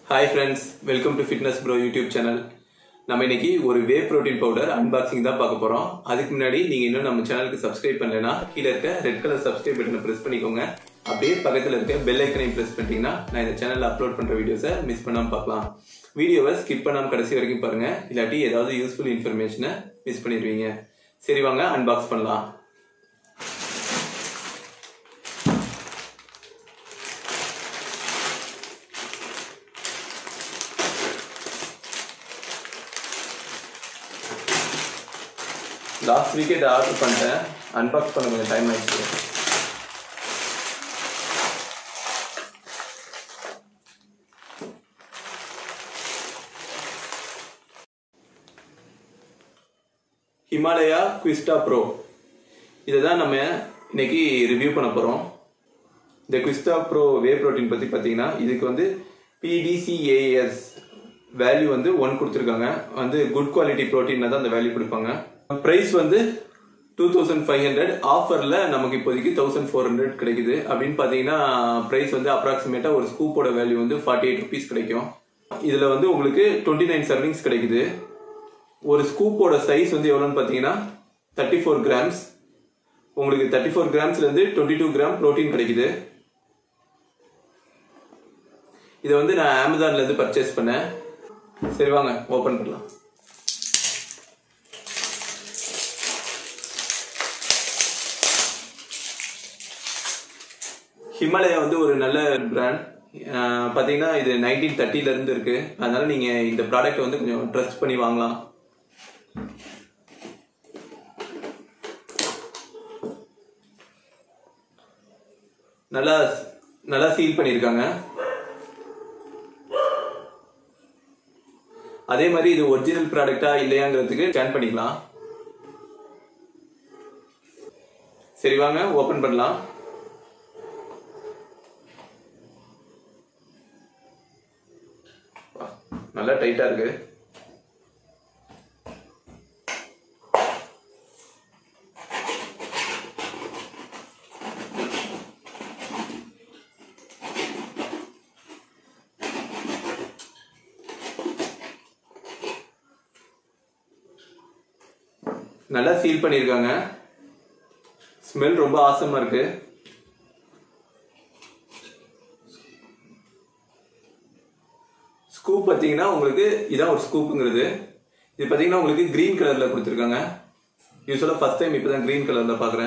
Hi friends, welcome to Fitness Bro YouTube channel. நம்ம இன்னைக்கு ஒரு வே புரோட்டீன் பவுடர் அன்பாக்சிங் தான் பார்க்க போறோம். அதுக்கு முன்னாடி நீங்க இன்னும் நம்ம சேனலுக்கு சப்ஸ்கிரைப் பண்ணலனா கீழ இருக்க ரெட் கலர் சப்ஸ்கிரைப் பட்டனை பிரஸ் பண்ணிக்கோங்க. அப்படியே பக்கத்துல இருக்க பெல் ஐகானையும் பிரஸ் பண்ணிட்டீங்கன்னா நான் இந்த சேனல்ல அப்லோட் பண்ற வீடியோஸை மிஸ் பண்ணாம பார்க்கலாம். வீடியோவை ஸ்கிப் பண்ணாம கடைசி வரைக்கும் பாருங்க. இல்லாட்டி ஏதாவது யூஸ்ஃபுல் இன்ஃபர்மேஷனை மிஸ் பண்ணிடுவீங்க. சரி வாங்க அன்பாக்ஸ் பண்ணலாம். லாஸ்ட் வீக் இதை ஆர்டர் பண்ணிட்டேன். அன்பாக்ஸ் பண்ண கொஞ்சம் டைம் ஆயிடுச்சு. ஹிமாலயா குவிஸ்டா ப்ரோ இதை தான் நம்ம இன்னைக்கு ரிவ்யூ பண்ண போகிறோம். இந்த குவிஸ்டா ப்ரோ வே ப்ரோட்டீன் பற்றி பார்த்தீங்கன்னா இதுக்கு வந்து PDCAS வேல்யூ வந்து 1 கொடுத்துருக்காங்க. வந்து குட் குவாலிட்டி ப்ரோட்டீன் தான் அந்த வேல்யூ கொடுப்பாங்க. பிரைஸ் வந்து 2500, ஆஃபர்ல நமக்கு இப்போதைக்கு 1400 கிடைக்குது. அப்படின்னு பாத்தீங்கன்னா பிரைஸ் வந்து அப்ராக்சிமேட்டா ஒரு ஸ்கூப்போட வேல்யூ வந்து 48 rupees கிடைக்கும். இதுல வந்து உங்களுக்கு 29 சர்விங்ஸ் கிடைக்குது. ஒரு ஸ்கூப்போட சைஸ் வந்து எவ்வளவுன்னு பாத்தீங்கன்னா 34 grams. உங்களுக்கு 34 gramsல இருந்து 22 gram புரோட்டீன் கிடைக்குது. இதை வந்து நான் அமேசான்ல இருந்து பர்ச்சேஸ் பண்ணேன். சரி வாங்க ஓபன் பண்ணலாம். ஹிமாலயா வந்து ஒரு நல்ல பிராண்ட். பாத்தீங்கன்னா இது 1930ல இருந்து இருக்கு. அதனால நீங்க இந்த ப்ராடக்ட் வந்து கொஞ்சம் ட்ரஸ்ட் பண்ணி வாங்கலாம். நல்லா சீல் பண்ணிருக்காங்க. அதே மாதிரி இது ஒரிஜினல் ப்ராடக்டா இல்லையாங்கிறதுக்கு ஸ்கேன் பண்ணிக்கலாம். சரி வாங்க ஓபன் பண்ணலாம். நல்லா டைட்டா இருக்கு. நல்லா சீல் பண்ணிருக்காங்க. ஸ்மெல் ரொம்ப ஆசமா இருக்கு. ஸ்கூப் பாத்தீங்கன்னா உங்களுக்கு இதான் ஒரு ஸ்கூப்ங்கிறது. இது பாத்தீங்கன்னா உங்களுக்கு கிரீன் கலர்ல கொடுத்துருக்காங்க. யூஸ்வலா ஃபர்ஸ்ட் டைம் இப்பதான் கிரீன் கலர்ல பாக்குறேன்.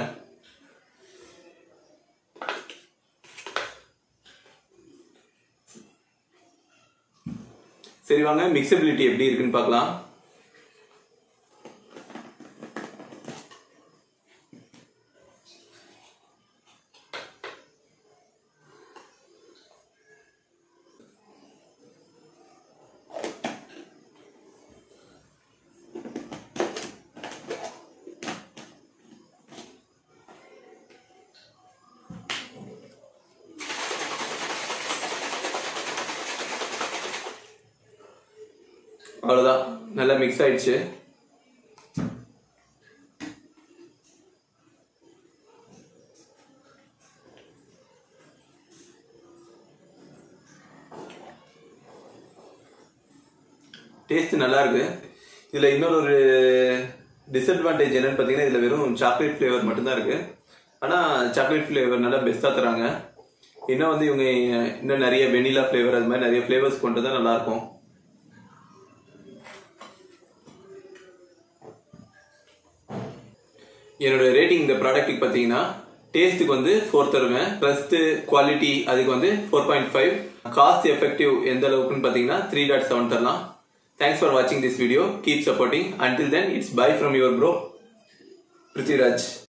சரி வாங்க மிக்சபிலிட்டி எப்படி இருக்குன்னு பார்க்கலாம். அவ்வளவுதான், நல்லா மிக்ஸ் ஆயிடுச்சு. டேஸ்ட் நல்லா இருக்கு. இதுல இன்னொரு டிஸ்அட்வான்டேஜ் என்னன்னு பாத்தீங்கன்னா இதுல வெறும் சாக்லேட் பிளேவர் மட்டும்தான் இருக்கு. ஆனா சாக்லேட் பிளேவர் நல்லா பெஸ்டா தராங்க. இன்னும் வந்து இவங்க இன்னும் நிறைய வெனிலா பிளேவர் அது மாதிரி நிறைய பிளேவர்ஸ் கொண்டு தான் நல்லா இருக்கும். என்னோட ரேட்டிங் இந்த ப்ராடக்ட்டுக்கு பார்த்தீங்கன்னா டேஸ்ட்டுக்கு வந்து 4 தருவேன். ட்ரஸ்ட் குவாலிட்டி அதுக்கு வந்து 4.5. காஸ்ட் எஃபெக்டிவ் எந்த அளவுக்குன்னு பார்த்தீங்கன்னா 3.7 தரலாம். தேங்க்ஸ் ஃபார் வாட்சிங் this video. Keep supporting. Until then, it's bye from your bro, Prithviraj.